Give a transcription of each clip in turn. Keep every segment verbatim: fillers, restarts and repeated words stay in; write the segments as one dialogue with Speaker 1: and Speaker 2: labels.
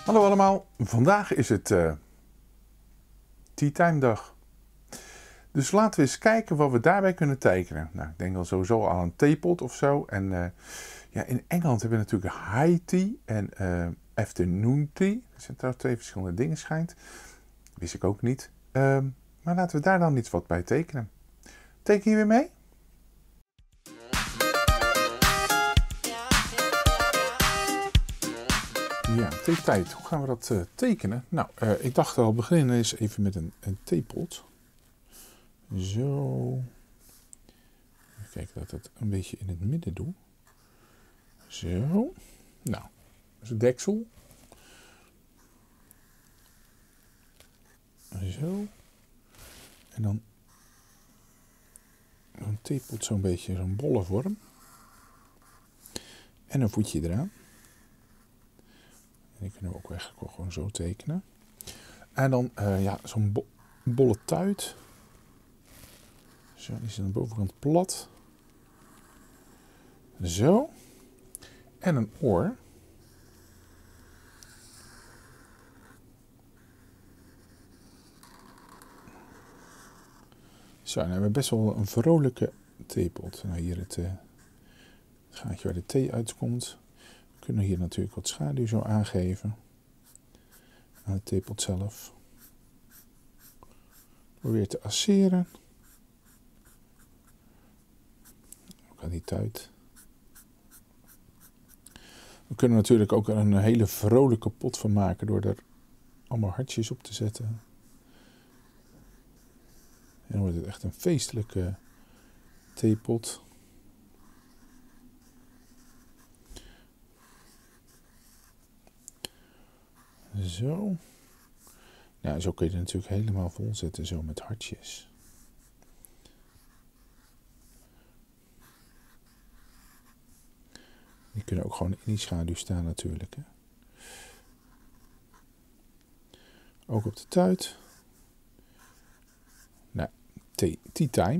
Speaker 1: Hallo allemaal, vandaag is het uh, tea time dag. Dus laten we eens kijken wat we daarbij kunnen tekenen. Nou, ik denk dan sowieso aan een theepot of zo. En uh, ja, in Engeland hebben we natuurlijk high tea en uh, afternoon tea. Dat zijn trouwens twee verschillende dingen schijnt. Wist ik ook niet. Uh, maar laten we daar dan iets wat bij tekenen. Teken je weer mee? Ja, theetijd. Hoe gaan we dat uh, tekenen? Nou, uh, ik dacht al beginnen eens even met een, een theepot. Zo. Even kijken dat ik het een beetje in het midden doe. Zo. Nou, dat is het deksel. Zo. En dan een theepot zo'n beetje zo'n bolle vorm. En een voetje eraan. En die kunnen we ook eigenlijk wel gewoon zo tekenen. En dan uh, ja, zo'n bo bolle tuit. Zo, die is aan de bovenkant plat. Zo. En een oor. Zo, dan hebben we best wel een vrolijke theepot. Nou, hier het, uh, het gaatje waar de thee uitkomt. We kunnen hier natuurlijk wat schaduw zo aangeven. Aan de theepot zelf. Door weer te asseren. Ook aan die tuit. We kunnen natuurlijk ook er een hele vrolijke pot van maken door er allemaal hartjes op te zetten. En dan wordt het echt een feestelijke theepot. Zo. Nou, zo kun je het natuurlijk helemaal vol zetten, zo met hartjes. Die kunnen ook gewoon in die schaduw staan natuurlijk. Hè. Ook op de tuit. Nou, tea, tea time.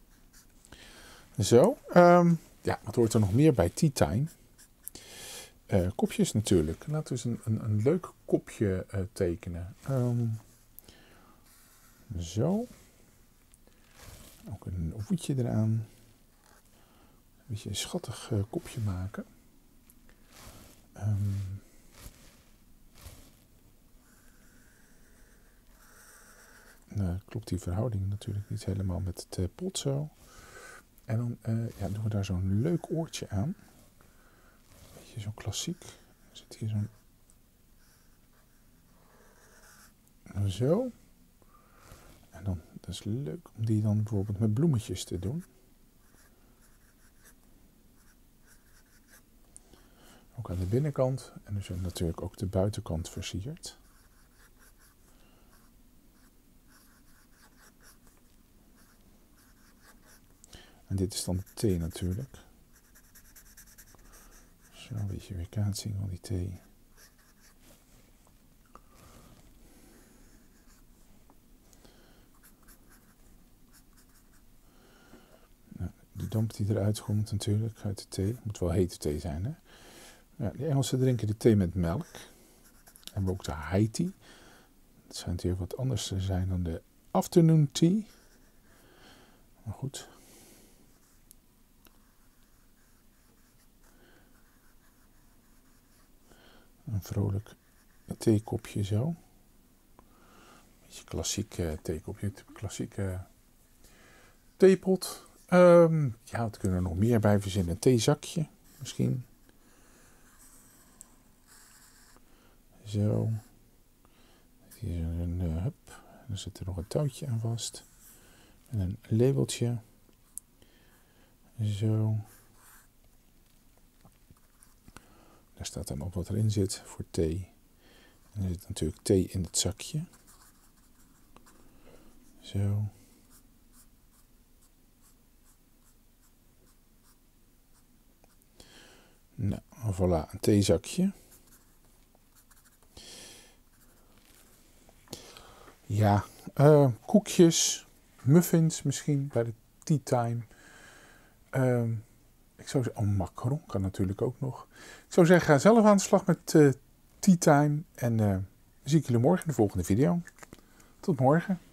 Speaker 1: Zo. Um, ja, wat hoort er nog meer bij tea time? Uh, kopjes natuurlijk. Laten we eens een, een, een leuk kopje uh, tekenen. Um, zo. Ook een voetje eraan. Een beetje een schattig uh, kopje maken. Um, nou, klopt die verhouding natuurlijk niet helemaal met het uh, pot zo. En dan uh, ja, doen we daar zo'n leuk oortje aan. Zo klassiek. Er zit hier zo'n... Zo. En dan, dat is leuk om die dan bijvoorbeeld met bloemetjes te doen. Ook aan de binnenkant. En dus natuurlijk ook de buitenkant versierd. En dit is dan de thee natuurlijk. Zo, een beetje weerkaatsing van die thee. Nou, de damp die eruit komt natuurlijk uit de thee. Het moet wel hete thee zijn, hè. Ja, de Engelsen drinken de thee met melk. En we hebben ook de high tea. Dat schijnt hier wat anders te zijn dan de afternoon tea. Maar goed. Een vrolijk theekopje zo. Beetje klassiek uh, theekopje, klassieke theepot. Um, ja, wat kunnen we nog meer bij verzinnen? Een theezakje misschien. Zo. Hier is een uh, hup. Er zit er nog een touwtje aan vast. En een labeltje. Zo. Daar staat dan op wat erin zit voor thee. En er zit natuurlijk thee in het zakje. Zo. Nou, voilà, een theezakje. Ja, uh, koekjes, muffins misschien bij de tea time. Uh, ik zou zeggen, oh, macaron kan natuurlijk ook nog. Ik zou zeggen, ga zelf aan de slag met uh, tea time. En uh, zie ik jullie morgen in de volgende video. Tot morgen.